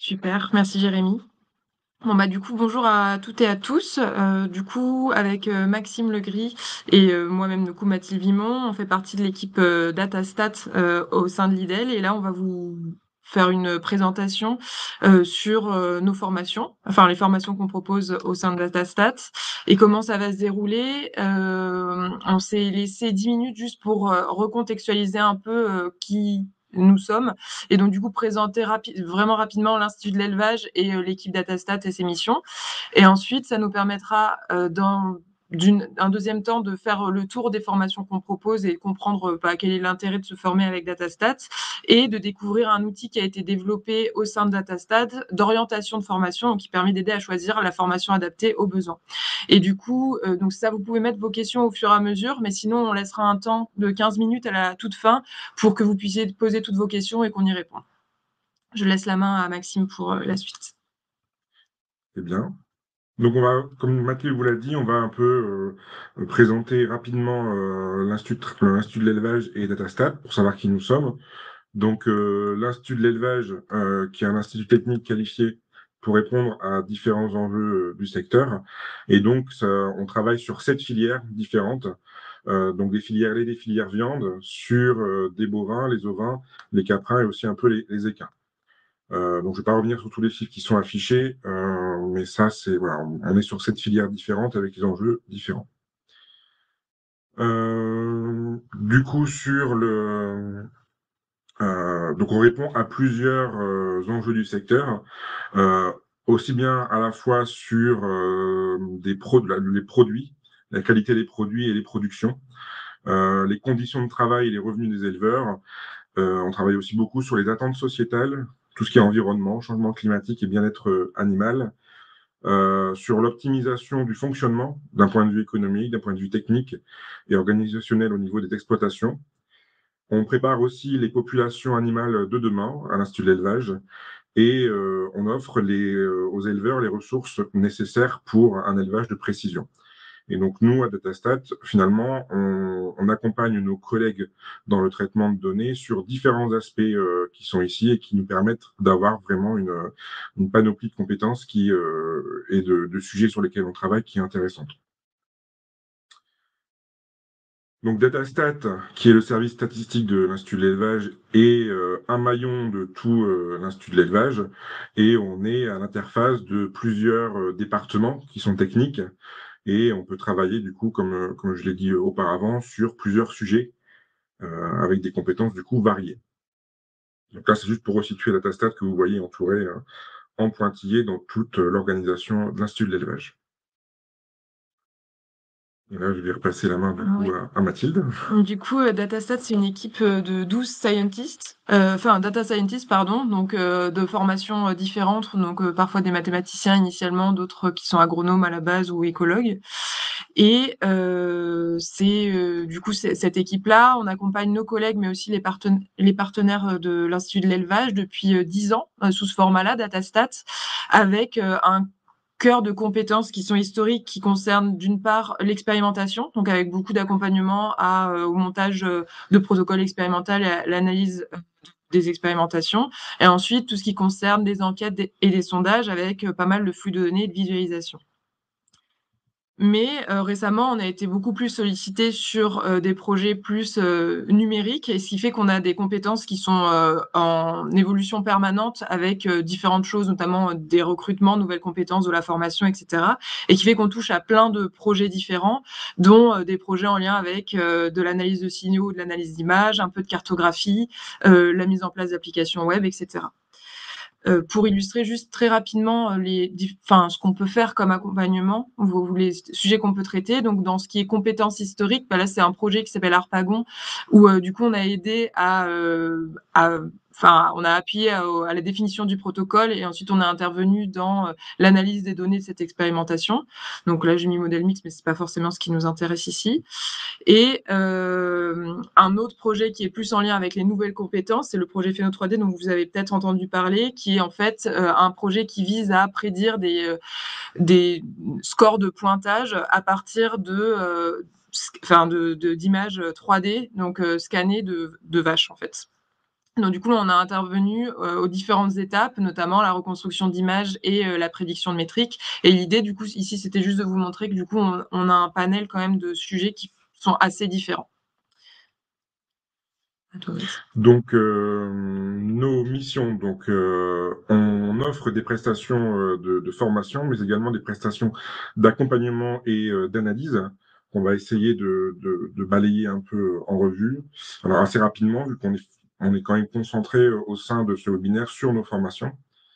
Super, merci Jérémy. Bon, bah, du coup, bonjour à toutes et à tous. Du coup, avec, Maxime Legris et moi-même, du coup, Mathilde Vimont, on fait partie de l'équipe, DataStat, au sein de l'IDEL et là, on va vous faire une présentation, sur, nos formations, enfin les formations qu'on propose au sein de DataStat et comment ça va se dérouler. On s'est laissé 10 minutes juste pour, recontextualiser un peu, qui nous sommes et donc du coup présenter vraiment rapidement l'Institut de l'élevage et l'équipe Datastat et ses missions. Et ensuite, ça nous permettra, un deuxième temps de faire le tour des formations qu'on propose et comprendre, quel est l'intérêt de se former avec Datastat et de découvrir un outil qui a été développé au sein de Datastat d'orientation de formation, donc qui permet d'aider à choisir la formation adaptée aux besoins. Et du coup, donc ça, vous pouvez mettre vos questions au fur et à mesure, mais sinon on laissera un temps de 15 minutes à la toute fin pour que vous puissiez poser toutes vos questions et qu'on y réponde. Je laisse la main à Maxime pour, la suite. C'est bien. Donc on va, comme Mathieu vous l'a dit, on va un peu présenter rapidement l'Institut de l'élevage et Datastat pour savoir qui nous sommes. Donc l'Institut de l'élevage, qui est un institut technique qualifié pour répondre à différents enjeux du secteur. Et donc on travaille sur 7 filières différentes, donc des filières lait, des filières viande, sur des bovins, les ovins, les caprins et aussi un peu les équins. Donc, je ne vais pas revenir sur tous les chiffres qui sont affichés, mais ça, c'est voilà, on est sur 7 filières différentes avec des enjeux différents. Du coup, donc on répond à plusieurs enjeux du secteur, euh, aussi bien à la fois sur les produits, la qualité des produits et les productions, les conditions de travail et les revenus des éleveurs. On travaille aussi beaucoup sur les attentes sociétales, tout ce qui est environnement, changement climatique et bien-être animal, sur l'optimisation du fonctionnement d'un point de vue économique, d'un point de vue technique et organisationnel au niveau des exploitations. On prépare aussi les populations animales de demain à l'Institut de l'élevage et on offre aux éleveurs les ressources nécessaires pour un élevage de précision. Et donc, nous, à Datastat, finalement, on accompagne nos collègues dans le traitement de données sur différents aspects qui sont ici et qui nous permettent d'avoir vraiment une panoplie de compétences et de sujets sur lesquels on travaille qui est intéressante. Donc, Datastat, qui est le service statistique de l'Institut de l'élevage, est un maillon de tout l'Institut de l'élevage. Et on est à l'interface de plusieurs départements qui sont techniques. Et on peut travailler, du coup, comme je l'ai dit auparavant, sur plusieurs sujets avec des compétences, du coup, variées. Donc là, c'est juste pour resituer Datastat que vous voyez entouré en pointillé dans toute l'organisation de l'Institut de l'élevage. Et là, je vais repasser la main, du coup, Oui. à Mathilde. Du coup, Datastat, c'est une équipe, de 12 scientists, enfin data scientists pardon, donc de formations, différentes, donc parfois des mathématiciens initialement, d'autres qui sont agronomes à la base ou écologues et du coup, cette équipe-là, on accompagne nos collègues, mais aussi les partenaires, de l'Institut de l'élevage depuis, 10 ans, sous ce format-là, Datastat, avec, un cœur de compétences qui sont historiques, qui concernent d'une part l'expérimentation, donc avec beaucoup d'accompagnement au montage, de protocoles expérimentaux et à l'analyse, des expérimentations et ensuite tout ce qui concerne des enquêtes et des sondages avec, pas mal de flux de données et de visualisation. Mais récemment, on a été beaucoup plus sollicités sur, des projets plus, numériques et ce qui fait qu'on a des compétences qui sont, en évolution permanente avec, différentes choses, notamment, des recrutements, nouvelles compétences, de la formation et cetera et qui fait qu'on touche à plein de projets différents, dont, des projets en lien avec, de l'analyse de signaux, de l'analyse d'images, un peu de cartographie, la mise en place d'applications web et cetera. Pour illustrer juste très rapidement, ce qu'on peut faire comme accompagnement, ou les sujets qu'on peut traiter. Donc dans ce qui est compétences historiques, là, c'est un projet qui s'appelle Harpagon où, du coup, on a aidé on a appuyé à la définition du protocole et ensuite on a intervenu dans, l'analyse des données de cette expérimentation. Donc là, j'ai mis modèle mix, mais c'est pas forcément ce qui nous intéresse ici. Et un autre projet qui est plus en lien avec les nouvelles compétences, c'est le projet Phéno 3D dont vous avez peut-être entendu parler, qui est en fait, un projet qui vise à prédire des scores de pointage à partir d'images 3D, donc scannées de vaches, en fait. Donc du coup, on a intervenu, aux différentes étapes, notamment la reconstruction d'images et la prédiction de métriques. Et l'idée du coup ici, c'était juste de vous montrer que du coup, on a un panel quand même de sujets qui sont assez différents. À toi, vas-y. Donc, nos missions, donc, on offre des prestations de formation, mais également des prestations d'accompagnement et d'analyse qu'on va essayer de balayer un peu en revue. Alors assez rapidement, vu on est quand même concentré au sein de ce webinaire sur nos formations.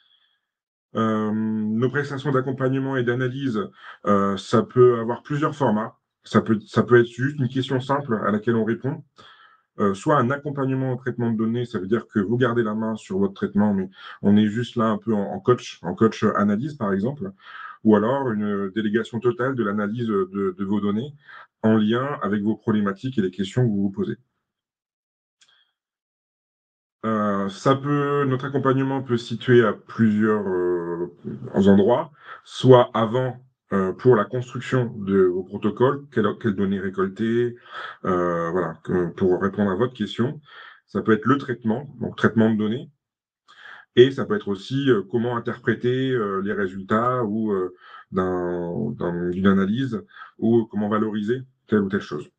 Nos prestations d'accompagnement et d'analyse, ça peut avoir plusieurs formats. Ça peut être juste une question simple à laquelle on répond, soit un accompagnement au traitement de données, ça veut dire que vous gardez la main sur votre traitement, mais on est juste là un peu en coach analyse, par exemple, ou alors une délégation totale de l'analyse de vos données en lien avec vos problématiques et les questions que vous vous posez. Notre accompagnement peut se situer à plusieurs endroits, soit avant, pour la construction de vos protocoles, quelles données récolter, voilà, pour répondre à votre question. Ça peut être le traitement, donc traitement de données, et ça peut être aussi comment interpréter les résultats ou d'une analyse, ou comment valoriser telle ou telle chose.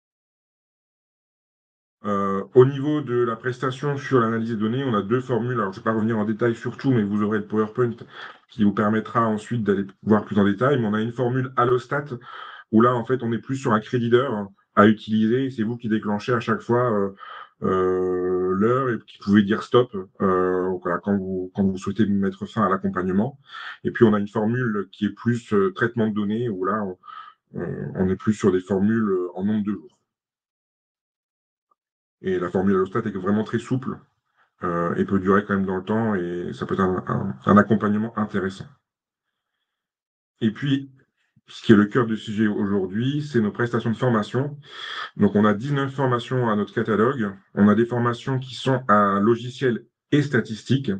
Au niveau de la prestation sur l'analyse des données, on a 2 formules. Alors, je ne vais pas revenir en détail sur tout, mais vous aurez le PowerPoint qui vous permettra ensuite d'aller voir plus en détail. Mais on a une formule Allostat où là, en fait, on est plus sur un crédit d'heure à utiliser. C'est vous qui déclenchez à chaque fois l'heure et qui pouvez dire stop voilà, quand vous souhaitez mettre fin à l'accompagnement. Et puis, on a une formule qui est plus traitement de données où là, on est plus sur des formules en nombre de jours. Et la formule Allostat est vraiment très souple et peut durer quand même dans le temps et ça peut être un accompagnement intéressant. Et puis, ce qui est le cœur du sujet aujourd'hui, c'est nos prestations de formation. Donc, on a 19 formations à notre catalogue. On a des formations qui sont à logiciel et statistique.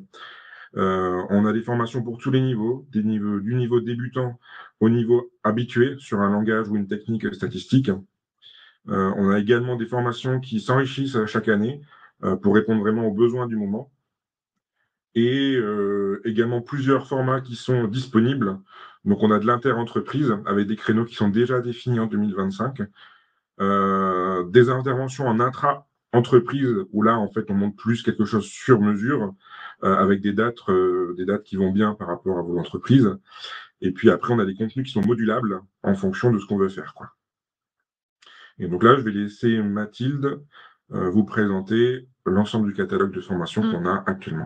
On a des formations pour tous les niveaux, du niveau débutant au niveau habitué sur un langage ou une technique statistique. On a également des formations qui s'enrichissent chaque année pour répondre vraiment aux besoins du moment. Et également plusieurs formats qui sont disponibles. Donc, on a de l'inter-entreprise avec des créneaux qui sont déjà définis en 2025. Des interventions en intra-entreprise où là, en fait, on monte plus quelque chose sur mesure avec des dates qui vont bien par rapport à vos entreprises. Et puis après, on a des contenus qui sont modulables en fonction de ce qu'on veut faire, quoi. Et donc là, je vais laisser Mathilde vous présenter l'ensemble du catalogue de formation qu'on a actuellement.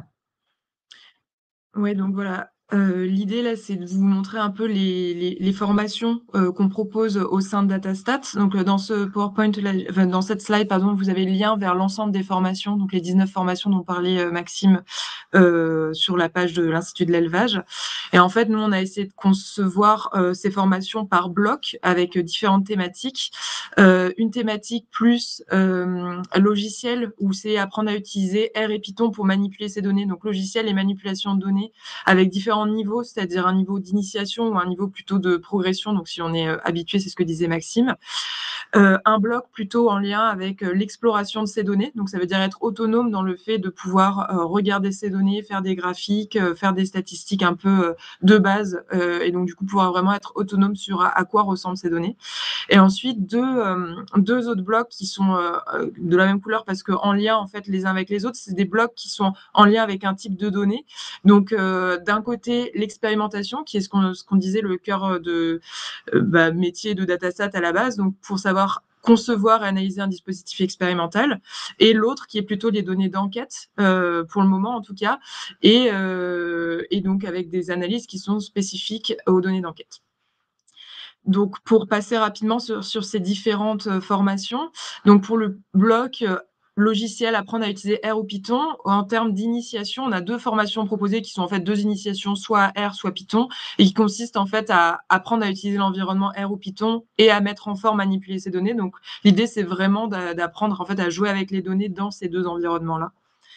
Ouais, donc voilà, l'idée là, c'est de vous montrer un peu les formations, qu'on propose au sein de Datastat. Donc, dans ce PowerPoint là, enfin dans cette slide pardon, vous avez le lien vers l'ensemble des formations, donc les 19 formations dont parlait, Maxime, sur la page de l'Institut de l'élevage. Et en fait, nous, on a essayé de concevoir, ces formations par bloc avec différentes thématiques. Une thématique plus, logiciel où c'est apprendre à utiliser R et Python pour manipuler ces données, donc logiciel et manipulation de données avec différents niveaux, c'est-à-dire un niveau d'initiation ou un niveau plutôt de progression. Donc, si on est habitué, c'est ce que disait Maxime. Un bloc plutôt en lien avec l'exploration de ces données. Donc, ça veut dire être autonome dans le fait de pouvoir regarder ces données, faire des graphiques, faire des statistiques un peu de base, et donc du coup pouvoir vraiment être autonome sur à quoi ressemblent ces données. Et ensuite deux autres blocs qui sont de la même couleur parce qu'en lien en fait les uns avec les autres, c'est des blocs qui sont en lien avec un type de données. Donc d'un côté l'expérimentation qui est ce qu'on disait le cœur de métier de datastat à la base, donc pour savoir concevoir et analyser un dispositif expérimental, et l'autre qui est plutôt les données d'enquête, pour le moment en tout cas, et donc avec des analyses qui sont spécifiques aux données d'enquête. Donc pour passer rapidement sur ces différentes formations, donc pour le bloc logiciel, apprendre à utiliser R ou Python, en termes d'initiation, on a 2 formations proposées qui sont en fait 2 initiations, soit R, soit Python, et qui consistent en fait à apprendre à utiliser l'environnement R ou Python et à mettre en forme, manipuler ces données. Donc l'idée, c'est vraiment d'apprendre en fait à jouer avec les données dans ces 2 environnements-là.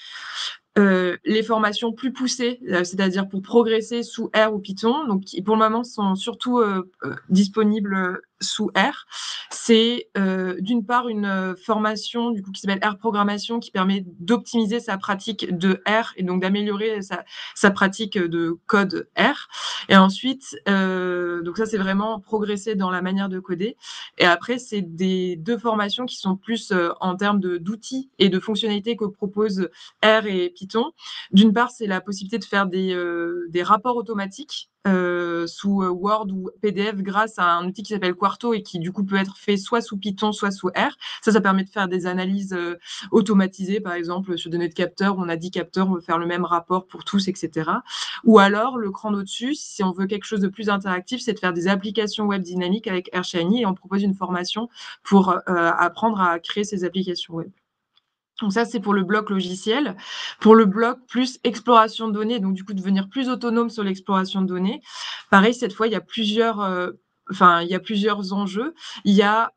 Les formations plus poussées, c'est-à-dire pour progresser sous R ou Python, donc qui pour le moment sont surtout disponibles sous R. C'est, d'une part une, formation du coup qui s'appelle R programmation qui permet d'optimiser sa pratique de R et donc d'améliorer sa pratique, de code R et ensuite, donc ça c'est vraiment progresser dans la manière de coder et après c'est des 2 formations qui sont plus, en termes d'outils et de fonctionnalités que proposent R et Python. D'une part, c'est la possibilité de faire des rapports automatiques, sous, Word ou PDF grâce à un outil qui s'appelle Quarto et qui du coup peut être fait soit sous Python, soit sous R. Ça permet de faire des analyses, automatisées, par exemple, sur des données de capteurs, on a 10 capteurs, on veut faire le même rapport pour tous et cetera. Ou alors le cran d'au-dessus, si on veut quelque chose de plus interactif, c'est de faire des applications web dynamiques avec AirShiny et on propose une formation pour, apprendre à créer ces applications web. Donc ça, c'est pour le bloc logiciel. Pour le bloc plus exploration de données, donc du coup devenir plus autonome sur l'exploration de données. Pareil, cette fois, il y a plusieurs, il y a plusieurs enjeux. Il y a,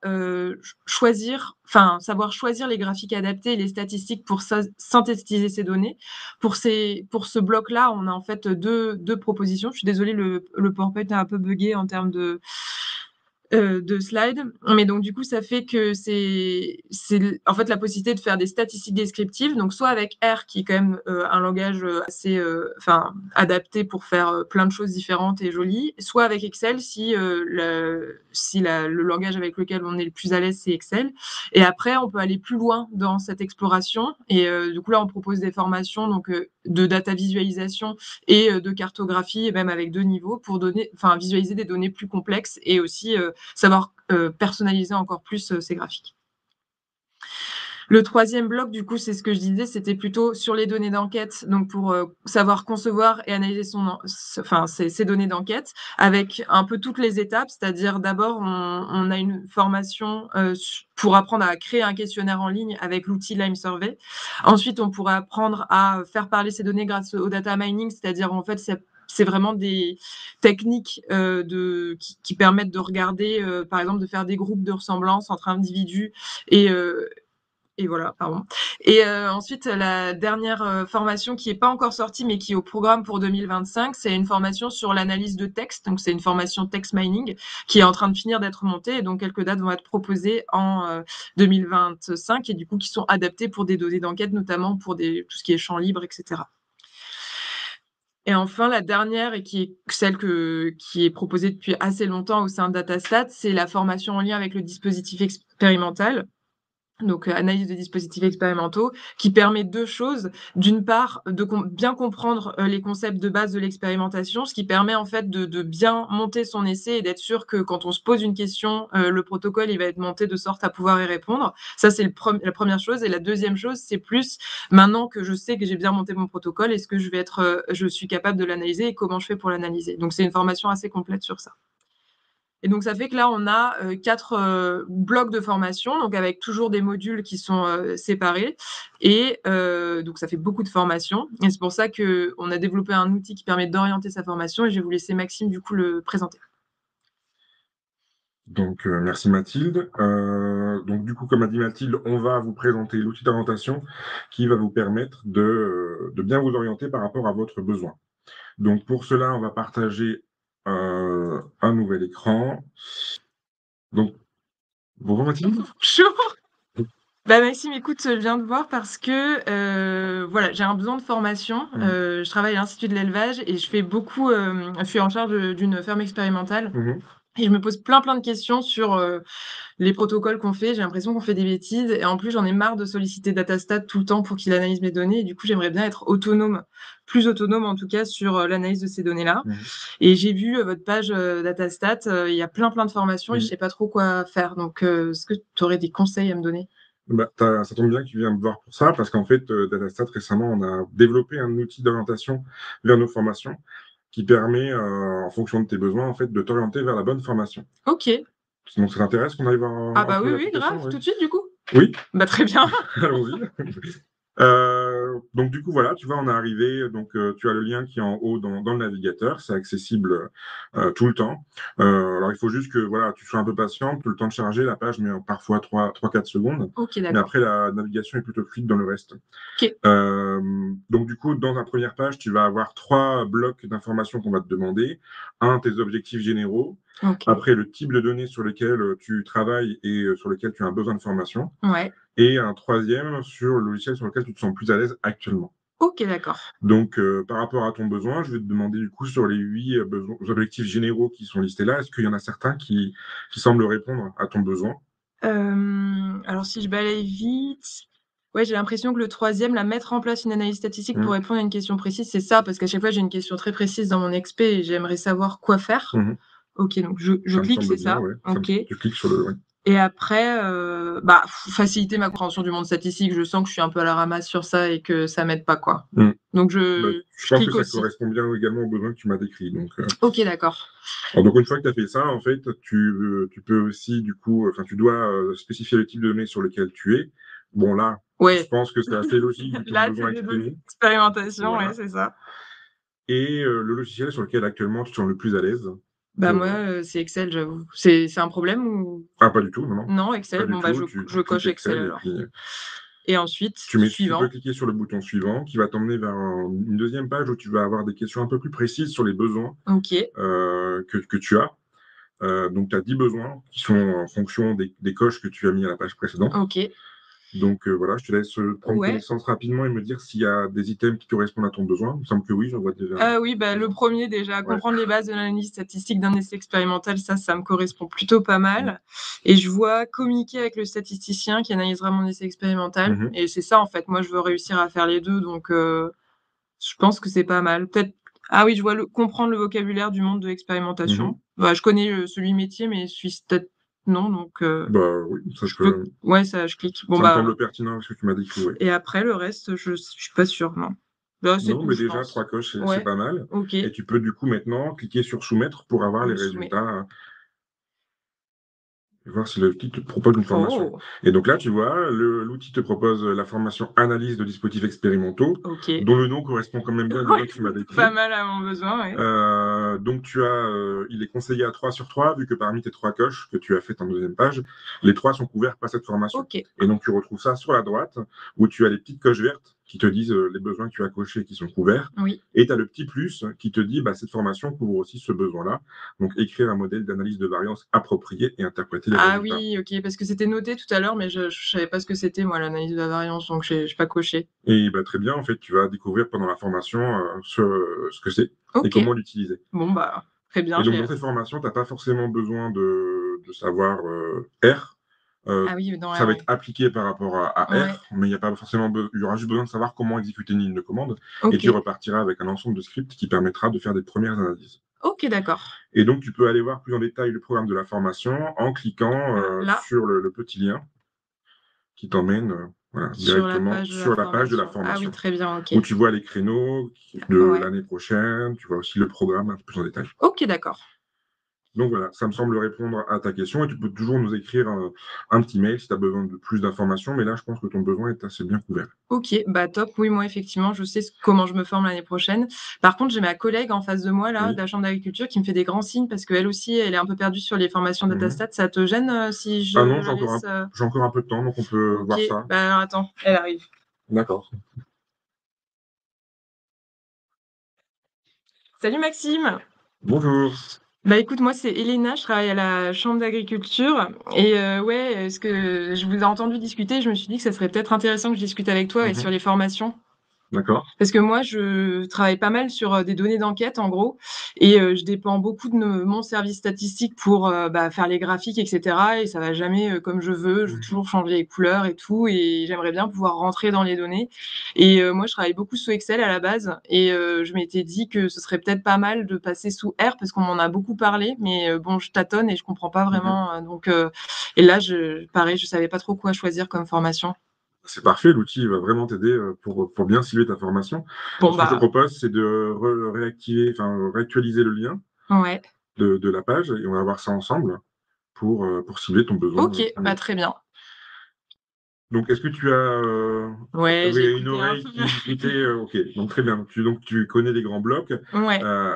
savoir choisir les graphiques adaptés et les statistiques pour synthétiser ces données. Pour ce bloc-là, on a en fait deux propositions. Je suis désolée, le PowerPoint est un peu buggé en termes de slides. Mais donc du coup, ça fait que c'est en fait la possibilité de faire des statistiques descriptives, donc soit avec R qui est quand même, un langage, assez, adapté pour faire, plein de choses différentes et jolies, soit avec Excel le langage avec lequel on est le plus à l'aise, c'est Excel. Et après, on peut aller plus loin dans cette exploration et du coup là, on propose des formations donc, de data visualisation et de cartographie et même avec 2 niveaux pour visualiser des données plus complexes et aussi, savoir, personnaliser encore plus, ces graphiques. Le troisième bloc, du coup, c'est ce que je disais, c'était plutôt sur les données d'enquête, donc pour, savoir concevoir et analyser ces données d'enquête avec un peu toutes les étapes. C'est-à-dire d'abord, on a une formation, pour apprendre à créer un questionnaire en ligne avec l'outil Lime Survey. Ensuite, on pourrait apprendre à faire parler ces données grâce au data mining, c'est-à-dire en fait, c'est vraiment des techniques, qui permettent de regarder, par exemple, de faire des groupes de ressemblance entre individus et voilà, pardon. Et ensuite, la dernière, formation qui est pas encore sortie, mais qui est au programme pour 2025, c'est une formation sur l'analyse de texte. Donc c'est une formation text mining qui est en train de finir d'être montée et donc quelques dates vont être proposées en, 2025 et du coup qui sont adaptées pour des données d'enquête, notamment pour tout ce qui est champs libres et cetera. Et enfin, la dernière et qui est celle qui est proposée depuis assez longtemps au sein de Datastat, c'est la formation en lien avec le dispositif expérimental. Donc, analyse de dispositifs expérimentaux qui permet 2 choses. D'une part, de bien comprendre, les concepts de base de l'expérimentation, ce qui permet en fait de bien monter son essai et d'être sûr que quand on se pose une question, le protocole, il va être monté de sorte à pouvoir y répondre. Ça, c'est la première chose et la deuxième chose, c'est plus maintenant que je sais que j'ai bien monté mon protocole, est-ce que je suis capable de l'analyser et comment je fais pour l'analyser? Donc c'est une formation assez complète sur ça. Et donc ça fait que là, on a, 4, blocs de formation, donc avec toujours des modules qui sont, séparés et donc ça fait beaucoup de formations et c'est pour ça qu'on a développé un outil qui permet d'orienter sa formation et je vais vous laisser Maxime, du coup, le présenter. Donc, merci Mathilde. Donc du coup, comme a dit Mathilde, on va vous présenter l'outil d'orientation qui va vous permettre de bien vous orienter par rapport à votre besoin. Donc pour cela, on va partager, un nouvel écran. Donc bonjour Mathilde. Bonjour! Bah, Maxime, écoute, je viens te voir parce que, voilà, j'ai un besoin de formation. Mmh. Je travaille à l'Institut de l'élevage et je fais beaucoup, je suis en charge, d'une ferme expérimentale Mmh mh. et je me pose plein de questions sur, les protocoles qu'on fait. J'ai l'impression qu'on fait des bêtises et en plus, j'en ai marre de solliciter Datastat tout le temps pour qu'il analyse mes données et du coup, j'aimerais bien être autonome, plus autonome en tout cas sur, l'analyse de ces données-là Mmh. et j'ai vu, votre page, Datastat, il y a plein de formations et je Mmh. sais pas trop quoi faire donc est-ce que tu aurais des conseils à me donner? Bah, ça tombe bien que tu viennes me voir pour ça parce qu'en fait, Datastat récemment, on a développé un outil d'orientation vers nos formations qui permet, en fonction de tes besoins, en fait, de t'orienter vers la bonne formation. OK. Donc ça t'intéresse qu'on aille Ah voir un bah, peu oui, oui, l'application? grave, Oui? tout de suite du coup? Oui? Bah, très bien. Allons-y. Donc du coup, voilà, tu vois, on est arrivé, donc tu as le lien qui est en haut dans le navigateur, c'est accessible, tout le temps. Alors il faut juste que, voilà, tu sois un peu patiente, que le temps de charger la page met parfois 3-4 secondes, OK, mais d'accord. après la navigation est plutôt fluide dans le reste. OK. Donc du coup, dans la première page, tu vas avoir 3 blocs d'informations qu'on va te demander. Un, tes objectifs généraux. OK. Après, le type de données sur lesquelles, tu travailles et sur lesquelles tu as un besoin de formation Ouais. et un troisième sur le logiciel sur lequel tu te sens plus à l'aise actuellement. OK, d'accord. Donc, par rapport à ton besoin, je vais te demander du coup sur les 8 besoins objectifs généraux qui sont listés là, est-ce qu'il y en a certains qui semblent répondre à ton besoin? Alors si je balaye vite, ouais, j'ai l'impression que le troisième, là, mettre en place une analyse statistique pour Mmh. répondre à une question précise, c'est ça, parce qu'à chaque fois, j'ai une question très précise dans mon expé et j'aimerais savoir quoi faire. Mmh. OK, donc je Ça me clique, semble c'est bien, ça? ouais. OK. Tu cliques sur le ouais. Et après, bah, faciliter ma compréhension du monde statistique, je sens que je suis un peu à la ramasse sur ça et que ça m'aide pas, quoi. Mmh. Donc Bah, je je pense que clique ça aussi. correspond bien également aux besoins que tu m'as décrits, donc OK, d'accord. alors donc une fois que tu as fait ça, en fait, tu peux aussi du coup, enfin tu dois, spécifier le type de données sur lequel tu es. Bon là, je Ouais, pense que c'est assez logique vu ton là, c'est besoin des données exprimé, d'expérimentation, ouais, voilà c'est ça. et le logiciel sur lequel actuellement tu te sens le plus à l'aise Bah, pour, moi, c'est Excel, j'avoue. C'est un problème ou ah pas du tout, non, non, non, pas Excel? du Bon, bah, tout, je tu cliques coche Excel Excel et alors puis, et ensuite tu peux suivant. cliquer sur le bouton suivant qui va t'emmener vers une deuxième page où tu vas avoir des questions un peu plus précises sur les besoins, OK, que tu as. Donc tu as 10 besoins qui sont en fonction des coches que tu as mis à la page précédente. OK. Donc voilà, je te laisse, prendre Ouais. connaissance rapidement et me dire s'il y a des items qui correspondent à ton besoin. Il me semble que oui, j'en vois déjà Oui, bah, le quelques-uns. premier déjà, Ouais. comprendre les bases de l'analyse statistique d'un essai expérimental, ça me correspond plutôt pas Mmh. mal et je vois communiquer avec le statisticien qui analysera mon essai expérimental Mmh mh. et c'est ça, en fait, moi, je veux réussir à faire les 2 donc je pense que c'est pas mal. Peut-être ah oui, je vois le comprendre le vocabulaire du monde de Mmh. l'expérimentation. Bah, je connais, celui métier mais celui peut-être non donc Bah oui, je peux ouais, ça je clique. Bon, ça me bah semble pertinent avec ce que tu m'as décrit, oui. et après le reste, je suis pas sûre, non. Là, c'est Non, tout, mais je déjà 3 pense. coches, c'est Ouais, pas mal OK, et tu peux du coup maintenant cliquer sur soumettre pour avoir les je soumets. résultats. Et voir si l'outil te propose une formation. Oh! Et donc là, tu vois, l'outil te propose, la formation analyse de dispositifs expérimentaux, OK. dont le nom correspond quand même bien aux besoins Ouais, que tu m'as pas décrits. mal à mon besoin, ouais. Donc tu as, il est conseillé à 3 sur 3 vu que parmi tes 3 coches que tu as faites en deuxième page, les 3 sont couverts par cette formation. OK. Et donc tu retrouves ça sur la droite où tu as les petites coches vertes qui te disent, les besoins que tu as cochés qui sont couverts Oui. et tu as le petit plus qui te dit: «Bah, cette formation couvre aussi ce besoin-là». Donc écrire un modèle d'analyse de variance approprié et interpréter les Ah résultats. oui, OK, parce que c'était noté tout à l'heure, mais je savais pas ce que c'était moi l'analyse de la variance, donc j'ai pas coché. Et bah, très bien, en fait, tu vas découvrir pendant la formation, ce que c'est et OK. comment l'utiliser. Bon, bah, très bien, Et je donc vais dans cette formation, tu as pas forcément besoin de savoir, R. ah oui, dans Ça R, va ouais. être appliqué par rapport à Ouais. R, mais il y a pas forcément il y aura juste besoin de savoir comment exécuter une ligne de commande et tu OK. repartiras avec un ensemble de scripts qui permettra de faire des premières analyses. OK, d'accord. Et donc tu peux aller voir plus en détail le programme de la formation en cliquant, Alors là, sur le petit lien qui t'emmène, voilà, sur la directement page de la sur la page de la formation. Ah oui, formation. très bien, OK. Où tu vois les créneaux de Ouais. l'année prochaine, tu vois aussi le programme un peu plus en détail. OK, d'accord. Donc voilà, ça me semble répondre à ta question et tu peux toujours nous écrire un petit mail si tu as besoin de plus d'informations, mais là, je pense que ton besoin est assez bien couvert. OK, bah, top. Oui, moi, effectivement, je sais comment je me forme l'année prochaine. Par contre, j'ai ma collègue en face de moi, là, de Oui. la chambre d'agriculture, qui me fait des grands signes parce qu'elle aussi, elle est un peu perdue sur les formations Mmh. datastat. Ça te gêne, si je Ah non, la laisse, j'ai encore un peu de temps, donc on peut OK, voir ça. bah, alors attends, elle arrive. D'accord. Salut Maxime! Bonjour. Bah, écoute, moi, c'est Elena, je travaille à la chambre d'agriculture et ouais, ce que je vous ai entendu discuter, je me suis dit que ça serait peut-être intéressant que je discute avec toi, ouais, sur Mmh. les formations. D'accord. Parce que moi, je travaille pas mal sur, des données d'enquête, en gros et je dépends beaucoup de mon service statistique pour, bah, faire les graphiques et cetera et ça va jamais, comme je veux. Je veux Mmh. toujours changer les couleurs et tout et j'aimerais bien pouvoir rentrer dans les données et moi, je travaille beaucoup sous Excel à la base et je m'étais dit que ce serait peut-être pas mal de passer sous R parce qu'on m'en a beaucoup parlé mais bon, je tâtonne et je comprends pas Mmh. vraiment, donc et là, pareil, je savais pas trop quoi choisir comme formation. C'est parfait, l'outil va vraiment t'aider, pour bien cibler ta formation. Bon, Ce que je te bah, propose, c'est de réactiver, enfin, réactualiser le lien ouais. de la page et on va voir ça ensemble pour cibler ton besoin, OK, bah, mieux. très bien. Donc est-ce que tu as, Ouais, j'ai oui, une écouté un oreille peu. qui écoutait, OK, donc très bien. Donc tu connais les grands blocs. Ouais, Heu,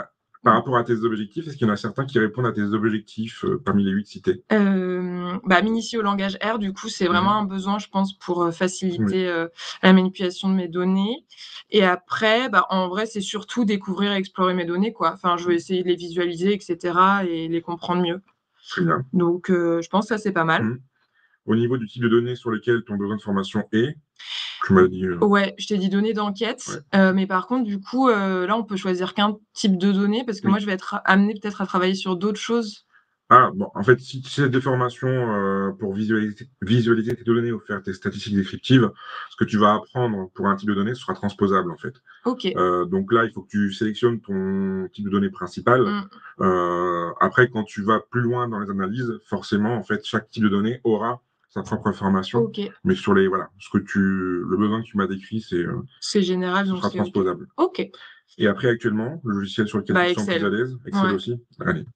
par rapport à tes objectifs, est-ce qu'il y en a certains qui répondent à tes objectifs, parmi les 8 cités? Bah, m'initier au langage R, du coup, c'est Mmh vraiment mh. un besoin, je pense, pour, Oui. faciliter, la manipulation de mes données et après, bah, en vrai, c'est surtout découvrir et explorer mes données, quoi. Enfin, je vais Mmh. essayer de les visualiser et cetera et les comprendre mieux. Très bien. Donc je pense que ça, c'est pas mal. Mmh. Au niveau du type de données sur lesquelles ton besoin de formation est, tu m'as dit, Ouais, je t'ai dit données ouais. d'enquête, mais par contre, du coup, là, on peut choisir qu'un type de données parce que moi, Oui. je vais être amenée peut-être à travailler sur d'autres choses. Ah bon, en fait, si c'est des formations, pour visualiser tes données ou faire tes statistiques descriptives, ce que tu vas apprendre pour un type de données sera transposable, en fait. OK. Donc là, il faut que tu sélectionnes ton type de données principal. Mmh. Après, quand tu vas plus loin dans les analyses, forcément, en fait, chaque type de données aura sa propre formation. OK. Mais sur les voilà, le besoin que tu m'as décrit, C'est général, ce donc sera c'est OK. transposable. OK. Et après, actuellement, le logiciel sur lequel tu Bah, te sens plus à Excel. l'aise, Excel Ouais. aussi? Allez.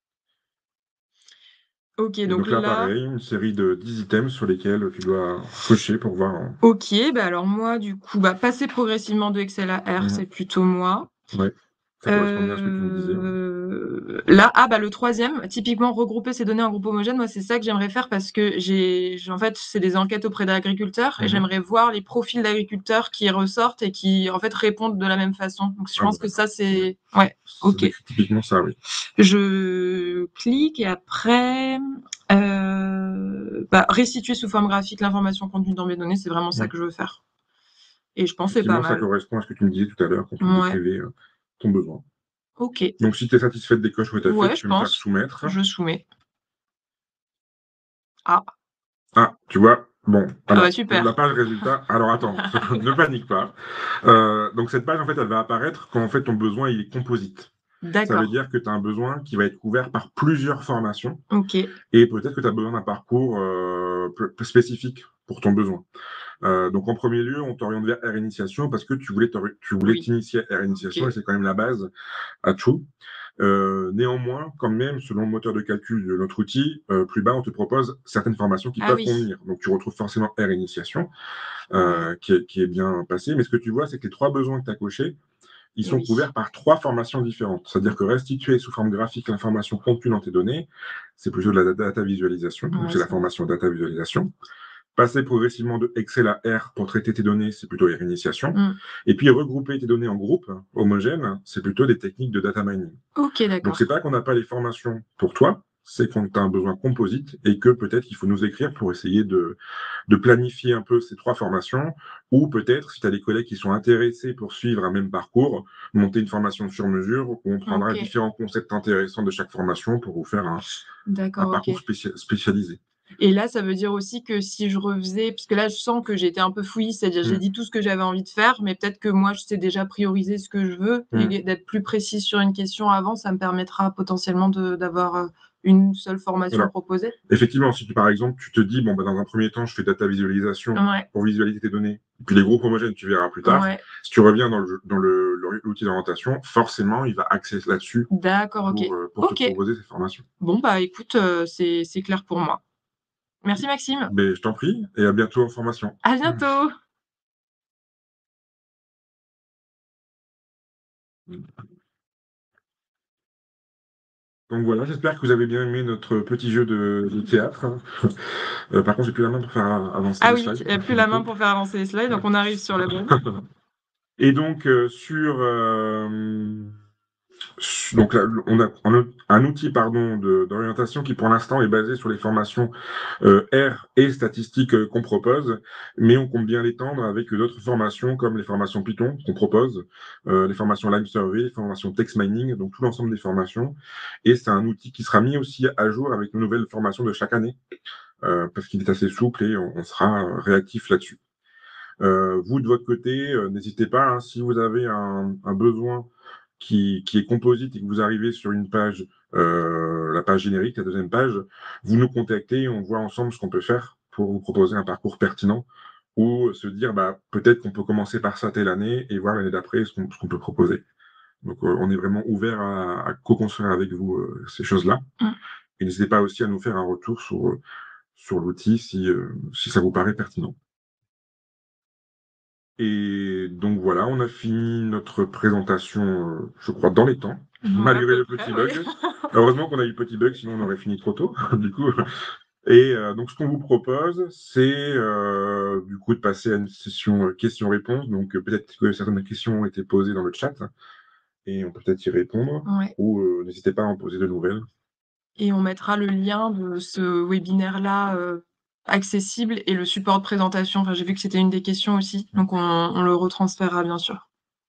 OK, Et donc donc là, là pareil, une série de 10 items sur lesquels tu dois cocher pour voir, OK, bah, alors moi, du coup, bah, passer progressivement de Excel à R, mmh c'est plutôt moi. ouais, ça correspond bien à ce que tu me disais, ouais. Là ah, bah, le troisième, typiquement regrouper ces données en groupe homogène, moi, c'est ça que j'aimerais faire parce que en fait, c'est des enquêtes auprès d'agriculteurs et Mmh. j'aimerais voir les profils d'agriculteurs qui ressortent et qui, en fait, répondent de la même façon. Donc je Ah bah, pense que d'accord. ça, Ouais. c'est ouais, Ça OK. décrit typiquement ça, oui. Je clique et après, bah, restituer sous forme graphique l'information contenue dans mes données, c'est vraiment ça Ouais. que je veux faire et je pense que c'est pas Effectivement, ça mal. correspond à ce que tu me disais tout à l'heure quand tu me Ouais, décrivais, ton besoin. OK. Donc si tu es satisfaite des coches que tu as faites, Ouais, tu je peux me faire pense. soumettre. Je soumets. Ah, Ah, tu vois? Bon, ah bah, alors la super. page résultat alors attends, ne panique pas. Donc cette page, en fait, elle va apparaître quand, en fait, ton besoin, il est composite. Ça veut D'accord. dire que tu as un besoin qui va être couvert par plusieurs formations OK. et peut-être que tu as besoin d'un parcours, spécifique pour ton besoin. Donc en premier lieu, on t'oriente vers R Initiation parce que tu voulais Oui. t'initier à R Initiation et OK. c'est quand même la base à tout. Néanmoins, quand même, selon le moteur de calcul de notre outil, plus bas, on te propose certaines formations qui Ah peuvent oui. convenir. Donc tu retrouves forcément R Initiation, Ouais. qui est bien passé. Mais ce que tu vois, c'est que les 3 besoins que tu as cochés, ils sont Oui. couverts par 3 formations différentes. C'est-à-dire que restituer sous forme graphique l'information contenue dans tes données, c'est plutôt de la data visualisation, donc Ouais, c'est la c'est vrai. formation data visualisation. Passer progressivement de Excel à R pour traiter tes données, c'est plutôt R Initiation. Mmh. Et puis regrouper tes données en groupes homogènes, c'est plutôt des techniques de data mining. OK, Donc c'est d'accord. pas qu'on n'a pas les formations pour toi, c'est qu'on a un besoin composite et que peut-être il faut nous écrire pour essayer de planifier un peu ces 3 formations ou peut-être, si tu as des collègues qui sont intéressés pour suivre un même parcours, monter une formation sur mesure où on prendra OK. différents concepts intéressants de chaque formation pour vous faire un D'accord, parcours OK. spécialisé. Et là, ça veut dire aussi que si je refaisais parce que là, je sens que j'ai été un peu fouillis, c'est-à-dire j'ai Mmh. dit tout ce que j'avais envie de faire, mais peut-être que moi, je sais déjà prioriser ce que je veux Mmh. et d'être plus précise sur une question avant, ça me permettra potentiellement d'avoir, une seule formation Alors, proposée? effectivement, si tu par exemple, tu te dis: «Bon, bah, dans un premier temps, je fais data visualisation Ouais, pour visualiser tes données, puis les groupes homogènes, tu verras plus tard». ouais. Si tu reviens dans l'outil d'orientation, forcément, il va axer là-dessus D'accord, OK. pour te OK. proposer ces formations. Bon, bah, écoute, c'est clair pour moi. Merci Maxime. Mais je t'en prie et à bientôt en formation. À bientôt. Donc voilà, j'espère que vous avez bien aimé notre petit jeu de théâtre. Par contre, j'ai plus la main pour faire avancer Ah les oui, slides, plus du la main coup. pour faire avancer les slides, donc on arrive sur la bonne. Et donc, donc là, on a un outil pardon, d'orientation qui, pour l'instant, est basé sur les formations R et statistiques qu'on propose, mais on compte bien l'étendre avec d'autres formations comme les formations Python qu'on propose, les formations Live Survey, les formations Text Mining, donc tout l'ensemble des formations. Et c'est un outil qui sera mis aussi à jour avec nos nouvelles formations de chaque année, parce qu'il est assez souple et on sera réactif là-dessus. Vous, de votre côté, n'hésitez pas, hein, si vous avez un besoin qui est composite et que vous arrivez sur une page, la page générique, la deuxième page, vous nous contactez et on voit ensemble ce qu'on peut faire pour vous proposer un parcours pertinent ou se dire, bah, peut-être qu'on peut commencer par ça telle année et voir l'année d'après ce qu'on peut proposer. Donc, on est vraiment ouvert à co-construire avec vous, ces choses-là Mmh. et n'hésitez pas aussi à nous faire un retour sur l'outil si ça vous paraît pertinent. Et donc voilà, on a fini notre présentation, je crois dans les temps. À malgré peu le près, petit oui. bug. Heureusement qu'on a eu le petit bug, sinon on aurait fini trop tôt, du coup. Et donc ce qu'on vous propose, c'est du coup de passer à une session questions-réponses. Donc peut-être que certaines questions ont été posées dans le chat et on peut peut-être y répondre Ouais, ou n'hésitez pas à en poser de nouvelles. et on mettra le lien de ce webinaire-là, accessible, et le support de présentation. Enfin, j'ai vu que c'était une des questions aussi, donc on le retransférera bien sûr.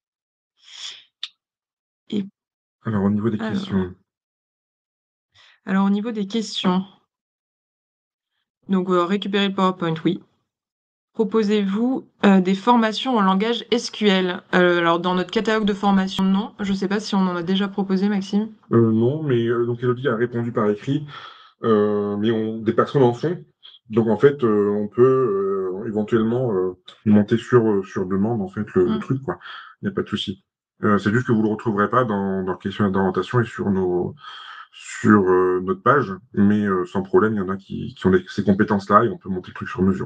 Et Alors au niveau des alors questions, alors au niveau des questions, donc récupérer le PowerPoint, oui. Proposez-vous, des formations en langage SQL? Alors dans notre catalogue de formations, non. Je sais pas si on en a déjà proposé, Maxime? non, mais donc Elodie a répondu par écrit, mais des personnes en font. Donc en fait, on peut éventuellement monter sur demande en fait le Mmh. truc quoi. Il n'y a pas de souci. C'est juste que vous le retrouverez pas dans le questionnaire d'orientation et sur notre page, mais sans problème, il y en a qui ont ces compétences-là et on peut monter le truc sur mesure.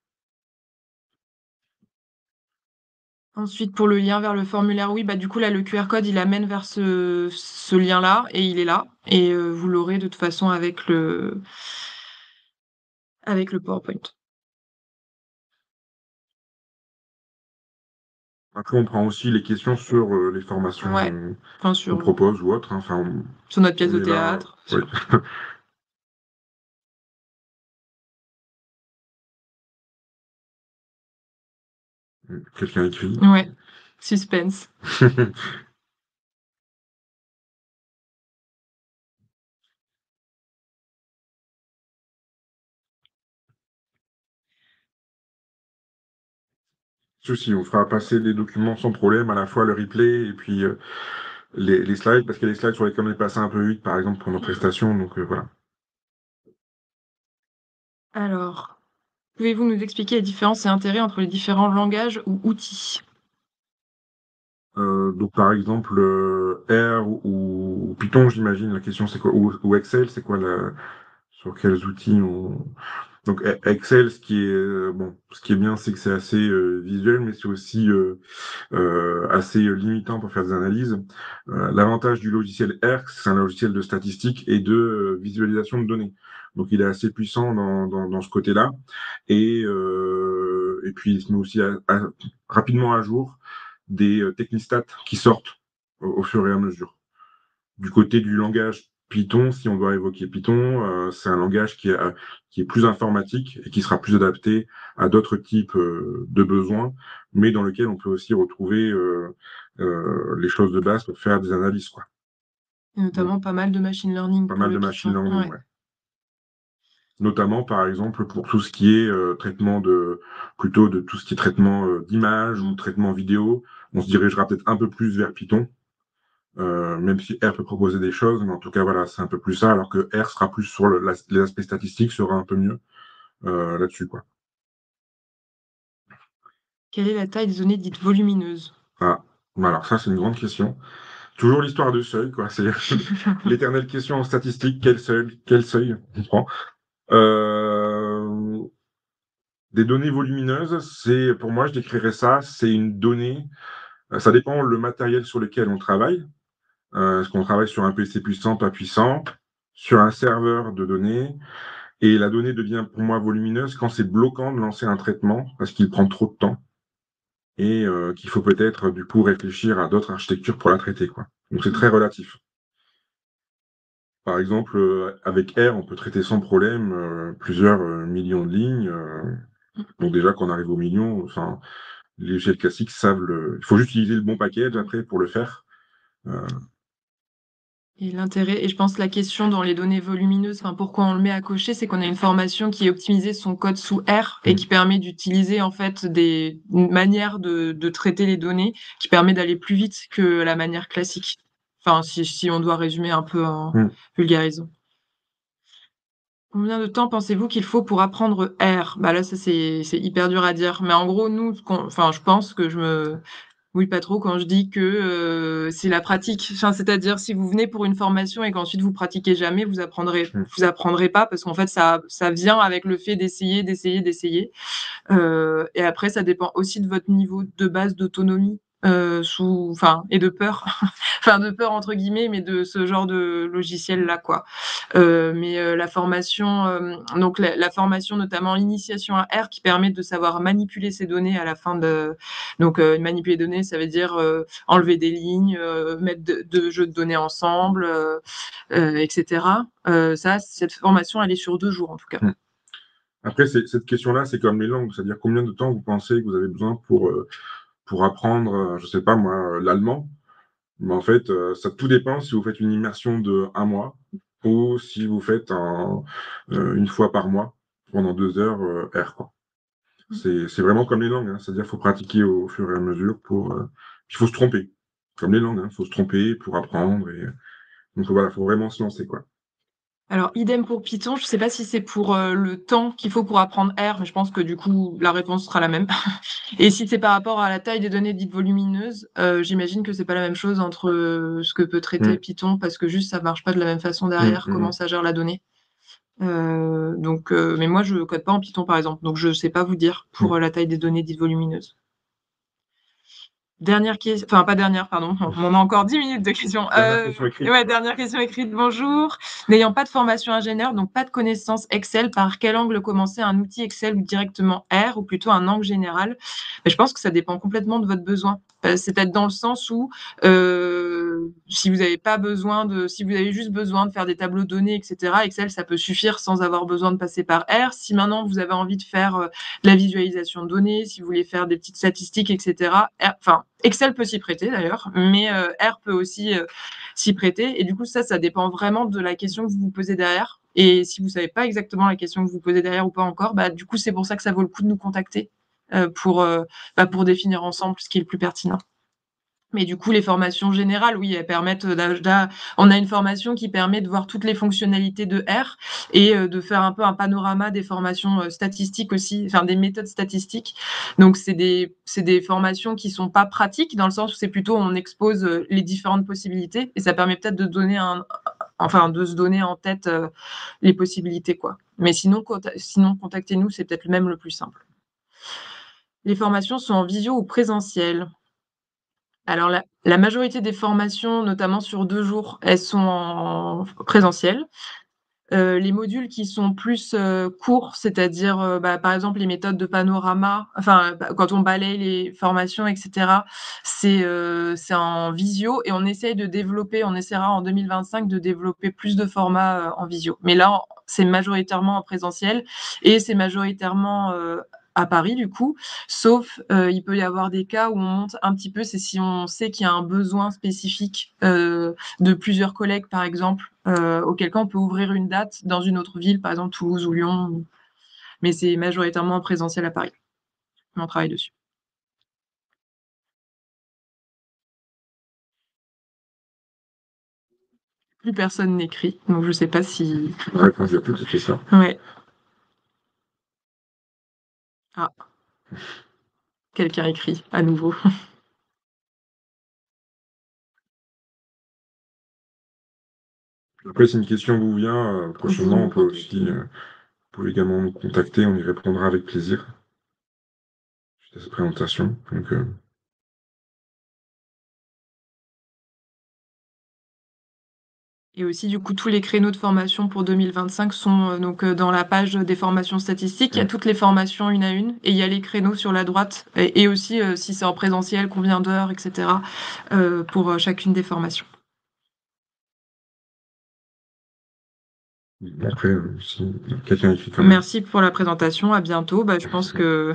Ensuite, pour le lien vers le formulaire, oui, bah, du coup, là, le QR code, il amène vers ce lien-là, et il est là, et vous l'aurez de toute façon avec le PowerPoint. Après, on prend aussi les questions sur les formations Ouais, enfin qu'on propose ou autres, hein. Enfin, sur notre pièce on de est là. théâtre, Oui. Quelqu'un écrit. ouais, suspense. Ceci, on fera passer les documents sans problème, à la fois le replay et puis les slides, parce qu'il y a des slides sur lesquels on est passé un peu vite, par exemple, pour nos prestations, donc voilà. Alors, pouvez-vous nous expliquer les différences et intérêts entre les différents langages ou outils? Donc par exemple, R ou Python, j'imagine, la question c'est quoi? Ou Excel, c'est quoi sur quels outils on... Donc Excel, ce qui est bien, c'est que c'est assez visuel, mais c'est aussi assez limitant pour faire des analyses. L'avantage du logiciel R, c'est que c'est un logiciel de statistique et de visualisation de données. Donc il est assez puissant dans ce côté-là. Et puis il se met aussi rapidement à jour des technistats qui sortent au fur et à mesure. Du côté du langage Python, si on doit évoquer Python, c'est un langage qui est plus informatique et qui sera plus adapté à d'autres types de besoins, mais dans lequel on peut aussi retrouver les choses de base pour faire des analyses, quoi. Et Donc, notamment pas mal de machine learning pas pour mal le de machine Python. learning, Ouais. ouais. Notamment, par exemple, pour tout ce qui est traitement plutôt de tout ce qui est traitement d'images ou Mmh. traitement vidéo, on se dirigera peut-être un peu plus vers Python. Même si R peut proposer des choses, mais en tout cas, voilà, c'est un peu plus ça, alors que R sera plus sur les aspects statistiques, sera un peu mieux là-dessus, quoi. Quelle est la taille des données dites volumineuses? Ah, bah alors ça, c'est une grande question. Toujours l'histoire de seuil, quoi. C'est l'éternelle question en statistique, quel seuil on prend. Euh, des données volumineuses, pour moi, je décrirais ça, c'est une donnée, ça dépend le matériel sur lequel on travaille. Est-ce qu'on travaille sur un PC puissant, pas puissant, sur un serveur de données. Et la donnée devient pour moi volumineuse quand c'est bloquant de lancer un traitement parce qu'il prend trop de temps et qu'il faut peut-être du coup réfléchir à d'autres architectures pour la traiter, quoi. Donc c'est très Mmh. relatif. Par exemple, avec R, on peut traiter sans problème plusieurs millions de lignes. Donc déjà, quand on arrive aux millions, enfin, les logiciels classiques savent il faut juste utiliser le bon package Mmh. après pour le faire. Euh, Et l'intérêt, et je pense la question dans les données volumineuses, enfin pourquoi on le met à cocher, c'est qu'on a une formation qui est optimisée son code sous R et qui permet d'utiliser en fait une manière de traiter les données qui permet d'aller plus vite que la manière classique. Enfin, si on doit résumer un peu en mm. vulgarisant. Combien de temps pensez-vous qu'il faut pour apprendre R? Bah là, ça c'est hyper dur à dire, mais en gros, nous, enfin, je pense que je me mouille pas trop quand je dis que, c'est la pratique. Enfin, c'est-à-dire si vous venez pour une formation et qu'ensuite vous pratiquez jamais, Mm. vous apprendrez pas, parce qu'en fait ça vient avec le fait d'essayer, d'essayer, d'essayer. Et après ça dépend aussi de votre niveau de base d'autonomie, et de peur, enfin de peur entre guillemets, mais de ce genre de logiciel-là, quoi. La formation, donc la formation notamment initiation à R qui permet de savoir manipuler ces données à la fin de donc manipuler les données, ça veut dire, enlever des lignes, mettre 2 jeux de données ensemble, et cetera. Cette formation, elle est sur 2 jours en tout cas. Mmh. Après, cette question-là, c'est comme les langues, c'est-à-dire combien de temps vous pensez que vous avez besoin pour apprendre, je sais pas moi, l'allemand? Mais en fait, ça tout dépend si vous faites une immersion de 1 mois ou si vous faites 1 fois par mois pendant 2 heures, R, quoi. Mmh. C'est vraiment comme les langues, hein, c'est-à-dire faut pratiquer au fur et à mesure il faut se tromper. Comme les langues, hein, faut se tromper pour apprendre donc voilà, faut vraiment se lancer, quoi. Alors idem pour Python, je sais pas si c'est pour, le temps qu'il faut pour apprendre R, mais je pense que du coup la réponse sera la même. Et si c'est par rapport à la taille des données dites volumineuses, j'imagine que c'est pas la même chose entre, ce que peut traiter Mmh. Python parce que juste ça marche pas de la même façon Mmh, derrière, mmh comment mh. ça gère la donnée. Mais moi je code pas en Python par exemple, donc je sais pas vous dire Mmh. pour, la taille des données dites volumineuses. Dernière ques enfin pas dernière, pardon, on a encore 10 minutes de questions. Dernière question écrite. Ouais, dernière question écrite. Bonjour. N'ayant pas de formation ingénieur, donc pas de connaissances Excel, par quel angle commencer un outil Excel ou directement R ou plutôt un angle général? Je pense que ça dépend complètement de votre besoin. C'est peut-être dans le sens où, si vous avez juste besoin de faire des tableaux de données et cetera, Excel ça peut suffire sans avoir besoin de passer par R. Si maintenant vous avez envie de faire, de la visualisation de données, si vous voulez faire des petites statistiques et cetera, Excel peut s'y prêter d'ailleurs, mais R peut aussi, s'y prêter et du coup ça dépend vraiment de la question que vous vous posez derrière et si vous savez pas exactement la question que vous posez derrière ou pas encore, du coup, c'est pour ça que ça vaut le coup de nous contacter, pour définir ensemble ce qui est le plus pertinent. Mais du coup, les formations générales, oui, elles permettent, on a une formation qui permet de voir toutes les fonctionnalités de R et de faire un peu un panorama des formations, statistiques aussi, enfin des méthodes statistiques. Donc c'est des formations qui sont pas pratiques dans le sens où c'est plutôt on expose, les différentes possibilités et ça permet peut-être de se donner en tête, les possibilités, quoi. Mais sinon contactez-nous, c'est peut-être même le plus simple. Les formations sont en visio ou présentiel? Alors la majorité des formations, notamment sur 2 jours, elles sont en présentiel. Les modules qui sont plus, courts, c'est-à-dire, par exemple, les méthodes de panorama, quand on balaye les formations et cetera, c'est en visio et on essaiera en 2025 de développer plus de formats, en visio. Mais là, c'est majoritairement en présentiel et c'est majoritairement, à Paris, du coup. Sauf, il peut y avoir des cas où on monte un petit peu, c'est si on sait qu'il y a un besoin spécifique, de plusieurs collègues, par exemple, auquel cas on peut ouvrir une date dans une autre ville, par exemple Toulouse ou Lyon, mais c'est majoritairement en présentiel à Paris. Mais on travaille dessus. Plus personne n'écrit, donc je sais pas si Ouais, quand il y a plus, c'est ça. ouais. Ah, quelqu'un écrit à nouveau. Après, si une question vous vient, Vous prochainement, nous contactez. vous pouvez également nous contacter, on y répondra avec plaisir suite à cette présentation. Et aussi, du coup, tous les créneaux de formation pour 2025 sont, dans la page des formations statistiques. Il y a Mmh. toutes les formations une à une et il y a les créneaux sur la droite et aussi, si c'est en présentiel, combien d'heures et cetera, pour, chacune des formations. Après, si quelqu'un écrit quand même. Merci pour la présentation, à bientôt. Je pense Merci. que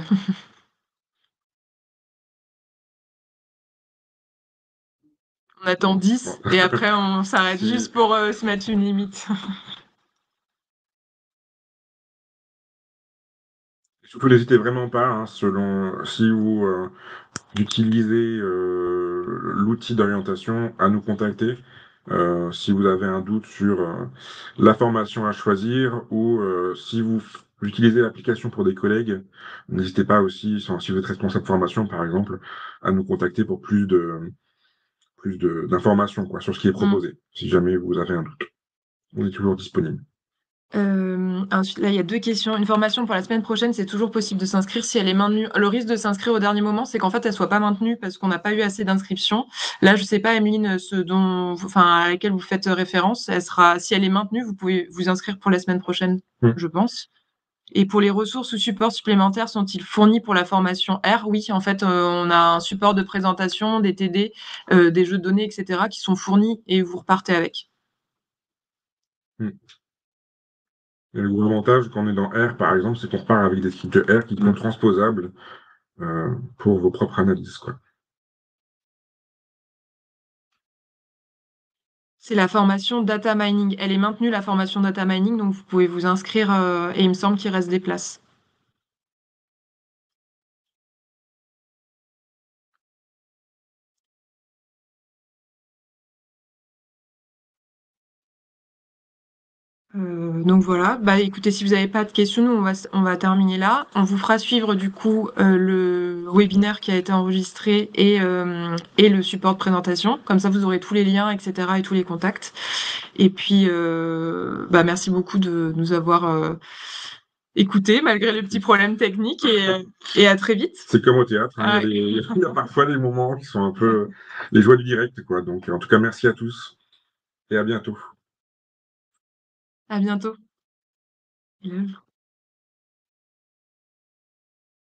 on attend Bon. 10 et après on s'arrête Si juste pour, se mettre une limite. surtout n'hésitez vraiment pas, hein, selon si vous, utilisez, l'outil d'orientation, à nous contacter. Si vous avez un doute sur, la formation à choisir ou, si vous utilisez l'application pour des collègues, n'hésitez pas aussi, si vous êtes responsable formation par exemple, à nous contacter pour plus d'informations quoi, sur ce qui est Mmh. proposé, si jamais vous avez un doute. On est toujours disponible. Ensuite, là, il y a 2 questions. Une formation pour la semaine prochaine, c'est toujours possible de s'inscrire si elle est maintenue? Le risque de s'inscrire au dernier moment, c'est qu'en fait, elle soit pas maintenue parce qu'on n'a pas eu assez d'inscriptions. Là, je sais pas, Emeline, ce dont à laquelle vous faites référence, elle sera si elle est maintenue, vous pouvez vous inscrire pour la semaine prochaine, Mmh. je pense. Et pour les ressources ou supports supplémentaires, sont-ils fournis pour la formation R? Oui, en fait, on a un support de présentation, des TD, des jeux de données et cetera qui sont fournis et vous repartez avec. Mmh. Et le gros avantage quand on est dans R, par exemple, c'est qu'on repart avec des scripts R qui sont Mmh. transposables, pour vos propres analyses, quoi. C'est la formation data mining. Elle est maintenue, la formation data mining, donc vous pouvez vous inscrire, et il me semble qu'il reste des places. Donc voilà. Bah, écoutez, si vous avez pas de questions, nous on va terminer là. On vous fera suivre du coup, le webinaire qui a été enregistré et le support de présentation. Comme ça, vous aurez tous les liens et cetera et tous les contacts. Et puis, bah, merci beaucoup de nous avoir, écoutés malgré les petits problèmes techniques et à très vite. C'est comme au théâtre, hein, Ouais. il y a parfois des moments qui sont un peu les joies du direct, quoi. Donc, en tout cas, merci à tous et à bientôt. À bientôt.